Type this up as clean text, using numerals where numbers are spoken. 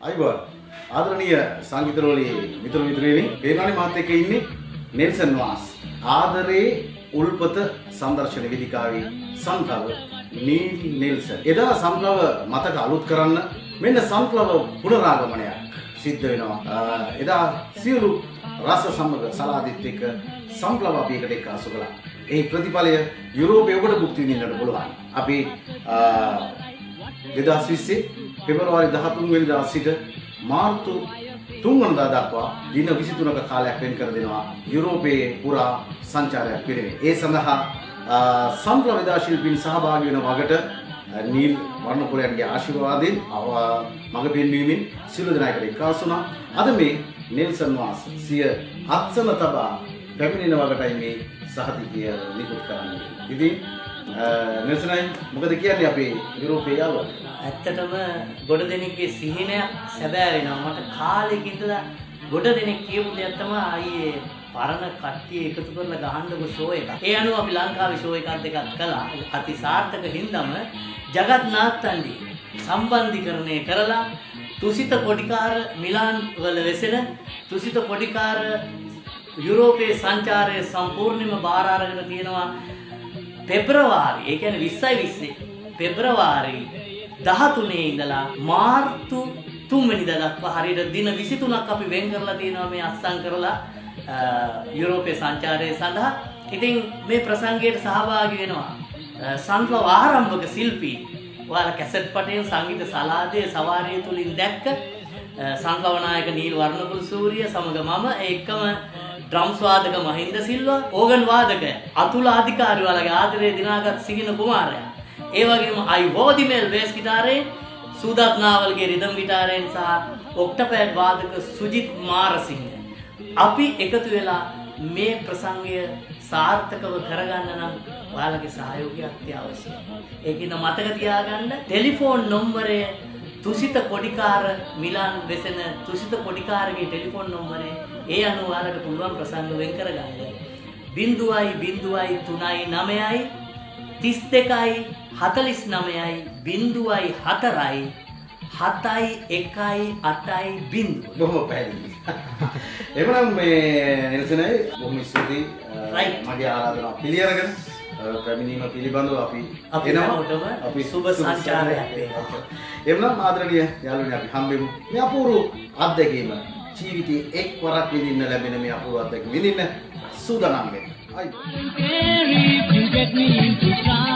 අයිබෝන් ආදරණීය සංගීතරෝලී මිතුරු මිතුරියනි වේනානි මාත් එක්ක ඉන්නේ නෙල්සන් වාස් ආදරේ උල්පත සංදර්ශන වේදිකාවේ සන්ෆ්ලවර් නීල් නෙල්සන් එදා සන්ෆ්ලවර් මතක අලුත් කරන්න මෙන්න සන්ෆ්ලවර් පුනරාගමනයක් සිද්ධ වෙනවා එදා සියලු රස සමග සලාදිත් එක්ක සන්ෆ්ලවර් අපි එකට එක්කාසු කළා ඒ ප්‍රතිඵලය යුරෝපයේ ඔබට භුක්ති විඳින්නට පුළුවන් අපි 2020 පෙබරවාරි 13 වෙනිදා සිට මාර්තු 3 වෙනිදා දක්වා දින 23ක කාලයක් වෙන් කර දෙනවා යුරෝපයේ පුරා සංචාරයක් පිළිවෙල. ඒ සඳහා සම්ප්‍රදාය විදා ශිල්පීන් සහභාගී වෙන වගට නීල් වර්ණකුලයන්ගේ ආශිර්වාදයෙන් මඟ පෙන්වීමෙන් සියලු දෙනාට එක්කාසු වුණා. අද මේ නෙල්සන් වාස් සිය අත්සන තබා පැමිණෙන වගටයි මේ සහතිකය නිකුත් කරන්නේ. ඉතින් නෙල්සන්යි මොකද කියන්නේ අපේ යුරෝපයේ යාළුවා? ඇත්තටම ගොඩ දෙනෙක්ගේ සිහිනයක් සැබෑ වෙනවා. මට කාලෙක ඉඳලා ගොඩ දෙනෙක් කියපු දෙයක් තමයි ආයේ පරණ කට්ටිය එකතු කරලා ගහන්නකො ෂෝ එකක්. ඒ අනුව අපි ලංකාවේ ෂෝ එකක් දෙකක් කළා. අති සාර්ථක හින්දාම ජගත් නාට්‍යන්දි සම්බන්ධීකරණය කරලා තුසිත කොටිකාර මිලාන් වල වෙසෙන තුසිත කොටිකාර යුරෝපයේ සංචාරය සම්පූර්ණයෙන්ම බාර අරගෙන තියෙනවා. පෙබරවාරි ඒ කියන්නේ 20 පෙබරවාරි 13 ඉඳලා මාර්තු 3 වෙනිදා දක්වා හරියට දින 23ක් අපි වෙන් කරලා තියෙනවා මේ අත්සන් කරලා යුරෝපයේ සංචාරය සඳහා. ඉතින් මේ ප්‍රසංගයට සහභාගී වෙනවා සන්ෆ්ලවර් ආරම්භක ශිල්පී. ඔයාලා කැසට් පටයෙන් සංගීත සලාදයේ සවාරිය තුලින් දැක්ක සන්ෆ්ලවර් නායක නීල් වර්ණකුල සූරිය සමග මම එක්කම ඩ්‍රම්ස් වාදක මහින්ද සිල්වා, ඕගන් වාදක අතුල අධිකාරි වලගේ ආදරේ දිනාගත් සිගින කුමාරයා. ඒ වගේම අයිවෝදිමෙල් බේස් ගිටාරේ, සූදත් නාවල්ගේ රිදම් ගිටාරෙන් සහ ඔක්ටපෑඩ් වාදක සුජිත් මාරසිංහ. අපි එකතු වෙලා මේ ප්‍රසංගය සාර්ථකව කරගන්න නම් ඔයාලගේ සහයෝගය අත්‍යවශ්‍යයි. ඒකින මතක තියාගන්න ටෙලිෆෝන් නම්බරය තුසිත කොඩිකාර මිලාන් වෙසෙන තුසිත කොඩිකාරගේ ටෙලිෆෝන් නම්බරය ඒ අනුව ඔයාලට පුළුවන් ප්‍රසංග වෙන් කරගන්න. 0.039 32යි 49යි 0.4යි 7යි 1යි 8යි 0. බොහොම පැහැදිලි. එවනම් මේ නෙල්සන්යි බොහොම ස්තුතියි. මගේ ආරාධනාව පිළිඅරගෙන පැමිණීම පිළිබඳව අපි එනවා. අපි සුබ සංචාරයක් වේවා. එවනම් ආදරණීය යාළුවනි අපි හම්බෙමු. මේ අපූර්ව අත්දැකීම ජීවිතේ එක් වරක් විඳින්න ලැබෙන මේ අපූර්ව අත්දැකීම විඳින්න සූදානම් වෙන්න.